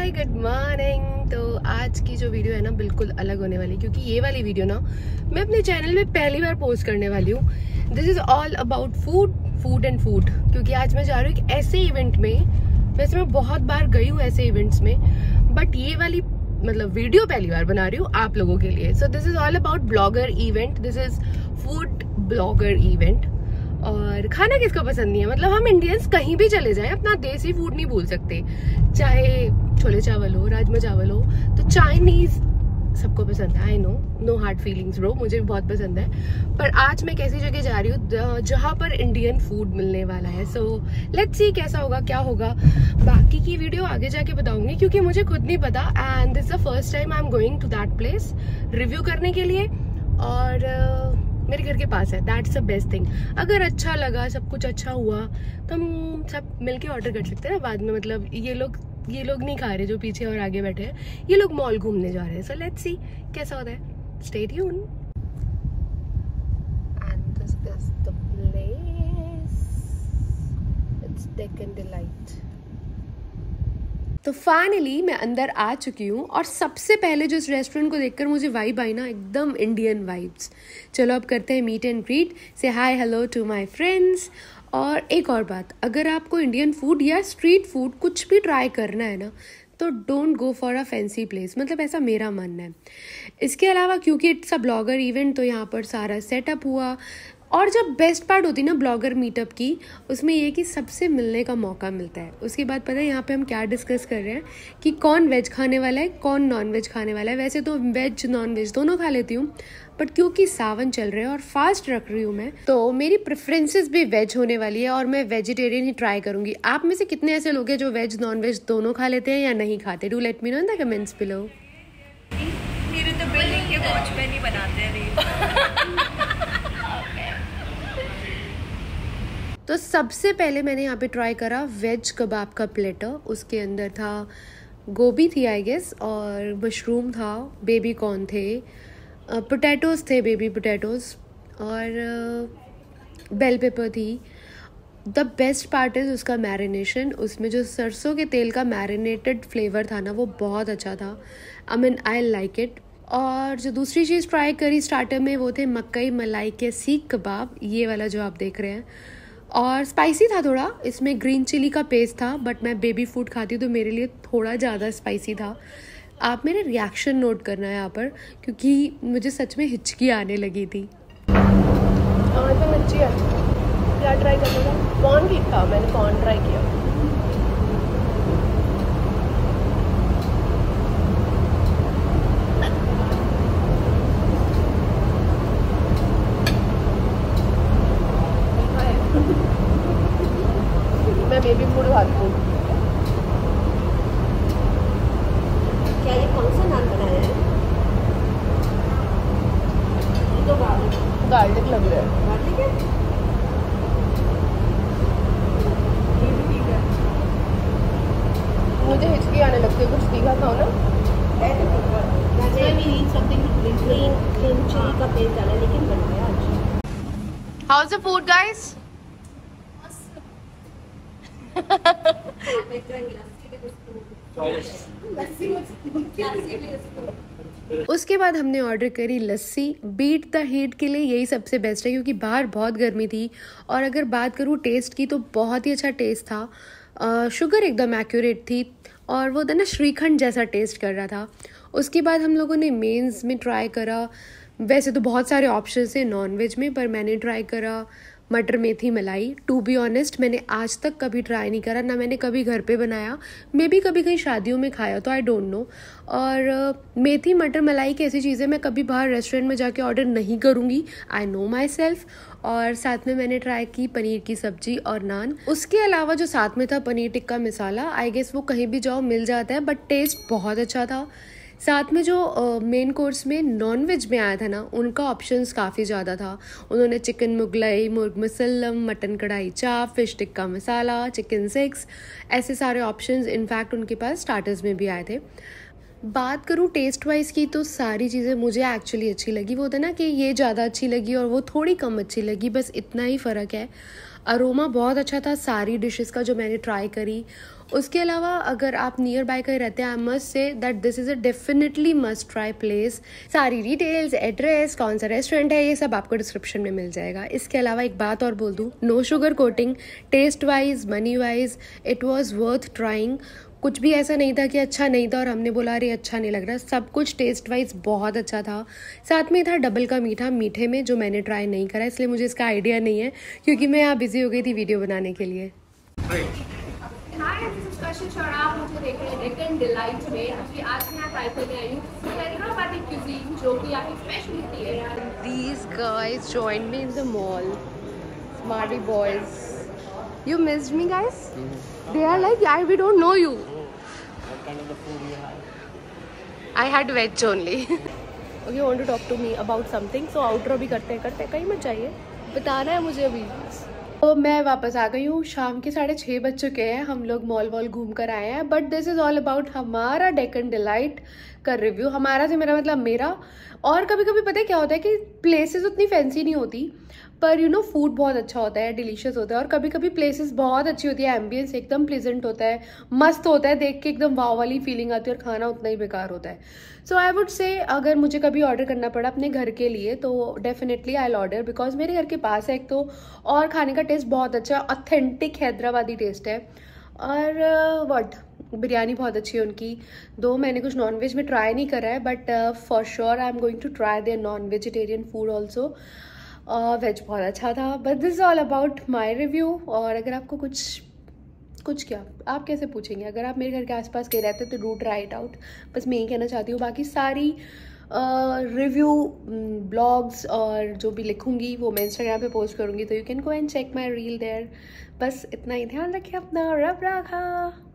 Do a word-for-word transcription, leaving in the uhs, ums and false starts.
Hi good morning. तो आज की जो वीडियो है ना बिल्कुल अलग होने वाली, क्योंकि ये वाली वीडियो ना मैं अपने चैनल में पहली बार पोस्ट करने वाली हूँ। This is all about food food and food, क्योंकि आज मैं जा रही हूँ एक ऐसे इवेंट में। वैसे मैं बहुत बार गई हूँ ऐसे इवेंट्स में, बट ये वाली मतलब वीडियो पहली बार बना रही हूँ आप लोगों के लिए। So this is all about blogger event, this is food blogger event. और खाना किसको पसंद नहीं है, मतलब हम इंडियंस कहीं भी चले जाएं अपना देसी फूड नहीं भूल सकते, चाहे छोले चावल हो, राजमा चावल हो। तो चाइनीज सबको पसंद है, I know, no hard feelings bro, मुझे भी बहुत पसंद है। पर आज मैं कैसी जगह जा रही हूँ जहाँ पर इंडियन फूड मिलने वाला है। सो लेट्स सी कैसा होगा, क्या होगा। बाकी की वीडियो आगे जाके बताऊंगी, क्योंकि मुझे खुद नहीं पता and this the first time I am going to that place review करने के लिए। और uh, मेरे घर के पास है, दैट्स द बेस्ट थिंग। अगर अच्छा लगा, सब कुछ अच्छा हुआ तो हम सब मिलके ऑर्डर कर सकते हैं ना बाद में। मतलब ये लोग ये लोग नहीं खा रहे जो पीछे और आगे बैठे हैं, ये लोग मॉल घूमने जा रहे हैं। सो लेट्स सी कैसा होता है, stay tune. And this is the place, it's Deccan Delight. तो फाइनली मैं अंदर आ चुकी हूँ और सबसे पहले जो इस रेस्टोरेंट को देखकर मुझे वाइब आई ना, एकदम इंडियन वाइब्स। चलो अब करते हैं meet and greet, say hi hello to my friends. और एक और बात, अगर आपको इंडियन फूड या स्ट्रीट फूड कुछ भी ट्राई करना है ना, तो don't go for a fancy place, मतलब ऐसा मेरा मानना है। इसके अलावा क्योंकि इट्स अ ब्लॉगर इवेंट, तो यहाँ पर सारा सेटअप हुआ। और जब बेस्ट पार्ट होती है ना ब्लॉगर मीटअप की, उसमें ये कि सबसे मिलने का मौका मिलता है। उसके बाद पता है यहाँ पे हम क्या डिस्कस कर रहे हैं कि कौन वेज खाने वाला है, कौन नॉन वेज खाने वाला है। वैसे तो वेज नॉन वेज दोनों खा लेती हूँ, बट क्योंकि सावन चल रहे हैं और फास्ट रख रही हूँ मैं, तो मेरी प्रेफरेंसेस भी वेज होने वाली है और मैं वेजिटेरियन ही ट्राई करूँगी। आप में से कितने ऐसे लोग हैं जो वेज नॉन वेज दोनों खा लेते हैं या नहीं खाते? Do let me know in the comments below. मेरे तो बिल्डिंग के वॉचमैन ही बनाते हैं। तो सबसे पहले मैंने यहाँ पे ट्राई करा वेज कबाब का प्लेटर। उसके अंदर था गोभी थी आई गेस, और मशरूम था, बेबी कॉर्न थे, पोटैटोज़ थे, बेबी पोटैटोज़, और बेल पेपर थी। द बेस्ट पार्ट इज़ उसका मैरिनेशन, उसमें जो सरसों के तेल का मैरिनेटेड फ्लेवर था ना, वो बहुत अच्छा था। I mean I like it. और जो दूसरी चीज़ ट्राई करी स्टार्टर में, वो थे मकई मलाई के सीख कबाब, ये वाला जो आप देख रहे हैं। और स्पाइसी था थोड़ा, इसमें ग्रीन चिली का पेस्ट था, बट मैं बेबी फूड खाती हूँ तो मेरे लिए थोड़ा ज़्यादा स्पाइसी था। आप मेरे रिएक्शन नोट करना है यहाँ पर, क्योंकि मुझे सच में हिचकी आने लगी थी। और तो मिर्ची है, क्या ट्राई करना था? कॉर्न की था, मैंने कॉर्न ट्राई किया। मैं बेबी फूड खाती हूँ। क्या ये कौन सा नान बनाया है? ये तो गार्लिक गार्लिक लग रहा है। गार्लिक है, ये भी ठीक है। मुझे हिचकी आने लगती है, कुछ तीखा खाओ ना। मैंने भी समथिंग ग्रीन ग्रीन चिली का पेस्ट डाला, लेकिन बन गया आज। How's the food guys? उसके बाद हमने ऑर्डर करी लस्सी। बीट द हीट के लिए यही सबसे बेस्ट है, क्योंकि बाहर बहुत गर्मी थी। और अगर बात करूँ टेस्ट की, तो बहुत ही अच्छा टेस्ट था। आ, शुगर एकदम एक्यूरेट थी, और वो ना श्रीखंड जैसा टेस्ट कर रहा था। उसके बाद हम लोगों ने मेन्स में ट्राई करा। वैसे तो बहुत सारे ऑप्शन थे नॉन वेज में, पर मैंने ट्राई करा मटर मेथी मलाई। टू बी ऑनेस्ट मैंने आज तक कभी ट्राई नहीं करा, ना मैंने कभी घर पे बनाया, मे भी कभी कहीं शादियों में खाया, तो आई डोंट नो। और uh, मेथी मटर मलाई की ऐसी चीज़ें मैं कभी बाहर रेस्टोरेंट में जाके ऑर्डर नहीं करूँगी, आई नो माई सेल्फ। और साथ में मैंने ट्राई की पनीर की सब्जी और नान। उसके अलावा जो साथ में था पनीर टिक्का मसाला, आई गेस वो कहीं भी जाओ मिल जाता है, बट टेस्ट बहुत अच्छा था। साथ में जो मेन कोर्स में नॉन वेज में आया था ना, उनका ऑप्शंस काफ़ी ज़्यादा था। उन्होंने चिकन मुगलई, मुर्ग musallam, mutton kadhai chop, fish tikka masala, chicken six, ऐसे सारे ऑप्शंस इनफैक्ट उनके पास स्टार्टर्स में भी आए थे। बात करूँ टेस्ट वाइज की, तो सारी चीज़ें मुझे एक्चुअली अच्छी लगी। वो होता ना कि ये ज़्यादा अच्छी लगी और वो थोड़ी कम अच्छी लगी, बस इतना ही फ़र्क है। अरोमा बहुत अच्छा था सारी डिशेस का जो मैंने ट्राई करी। उसके अलावा अगर आप नियर बाय कहीं रहते हैं, I must say that this is a definitely must try place. सारी डिटेल्स, एड्रेस, कौन सा रेस्टोरेंट है, ये सब आपको डिस्क्रिप्शन में मिल जाएगा। इसके अलावा एक बात और बोल दूँ, no sugar coating, taste wise, money wise it was worth trying. कुछ भी ऐसा नहीं था कि अच्छा नहीं था और हमने बोला अरे अच्छा नहीं लग रहा, सब कुछ टेस्ट वाइज बहुत अच्छा था। साथ में था डबल का मीठा मीठे में, जो मैंने ट्राई नहीं करा, इसलिए मुझे इसका आइडिया नहीं है क्योंकि मैं यहाँ बिजी हो गई थी वीडियो बनाने के लिए। आप मुझे देख रहे हैं डेक्कन डिलाइट में, क्योंकि आज मैं यहाँ ट्राई करने आई हूँ हैदराबादी क्यूजीन, जो कि यहाँ की स्पेशलिटी है। These guys joined me in the mall. Smarty boys. You missed me, guys? Mm-hmm. They are like, yeah, we don't know you. What kind of the food you had? I had veg only. Okay, you want to talk to me about something? So outro भी करते हैं करते हैं, कहीं मत जाइए, बताना है मुझे अभी। तो मैं वापस आ गई हूँ, शाम के साढ़े छः बज चुके हैं, हम लोग मॉल वॉल घूम कर आए हैं। But this is all about हमारा डेक्कन डिलाइट का रिव्यू। हमारा से मेरा मतलब मेरा। और कभी कभी पता है क्या होता है कि प्लेसेस उतनी फैंसी नहीं होती, पर यू नो फूड बहुत अच्छा होता है, डिलीशियस होता है। और कभी कभी प्लेसेस बहुत अच्छी होती है, एम्बियंस एकदम प्लेजेंट होता है, मस्त होता है, देख के एकदम वाव वाली फीलिंग आती है, और खाना उतना ही बेकार होता है। सो आई वुड से अगर मुझे कभी ऑर्डर करना पड़ा अपने घर के लिए तो डेफिनेटली आई ऑर्डर, बिकॉज मेरे घर के पास है एक तो, और खाने का टेस्ट बहुत अच्छा है, ऑथेंटिक हैदराबादी टेस्ट है। और व्हाट बिरयानी बहुत अच्छी है उनकी। दो मैंने कुछ नॉन वेज में ट्राई नहीं करा है, but for sure I am going to try there non vegetarian food also. Veg बहुत अच्छा था। But this is all about my review. और अगर आपको कुछ कुछ क्या आप कैसे पूछेंगे, अगर आप मेरे घर के आसपास कहीं रहते तो डू ट्राई इट आउट, बस मैं यही कहना चाहती हूँ। बाकी सारी रिव्यू ब्लॉग्स और जो भी लिखूंगी वो मैं इंस्टाग्राम पे पोस्ट करूँगी, तो you can go and check my reel there. बस इतना ही, ध्यान रखिए अपना, रब रखा।